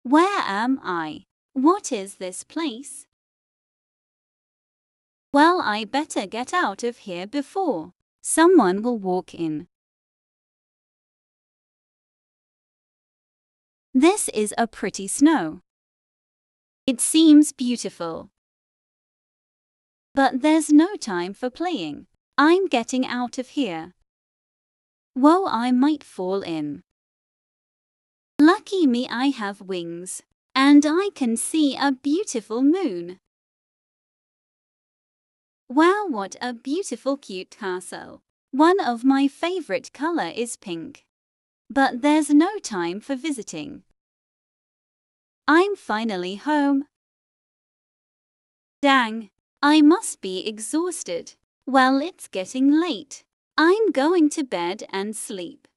Where am I? What is this place? Well, I better get out of here before someone will walk in. This is a pretty snow. It seems beautiful. But there's no time for playing. I'm getting out of here. Whoa, I might fall in. Lucky me, I have wings, and I can see a beautiful moon. Wow, what a beautiful cute castle. One of my favorite color is pink. But there's no time for visiting. I'm finally home. Dang, I must be exhausted. Well, it's getting late. I'm going to bed and sleep.